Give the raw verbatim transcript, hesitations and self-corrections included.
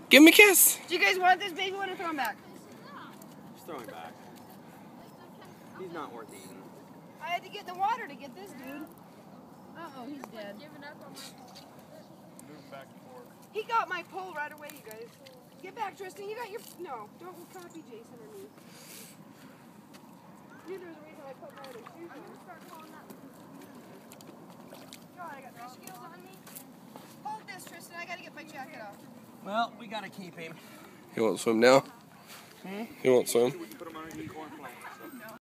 Give him a kiss. Do you guys want this baby one or throw him back? Just throw him back. He's not worth eating. I had to get in the water to get this dude. Uh-oh, he's dead. He got my pole right away, you guys. Get back, Trystin. You got your... No, don't copy Jason or me. Knew there was a reason I put my other shoes on. God, I got three skills on me. Hold this, Trystin. I gotta get my jacket off. Well, we gotta keep him. He won't swim now. Hmm? He won't swim.